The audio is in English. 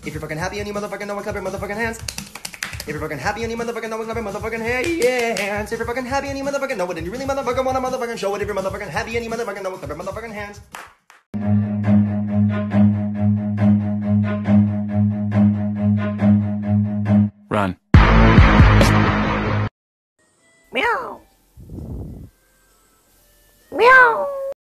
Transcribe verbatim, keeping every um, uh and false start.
If you're fucking happy and you motherfucking know it, clap your motherfucking hands. If you're fucking happy and you motherfucking know it, clap your motherfucking hands. If you're fucking happy and you motherfucking know it, and you really motherfucking wanna motherfucking show it. If you're motherfucking happy and you motherfucking know it, clap your motherfucking hands.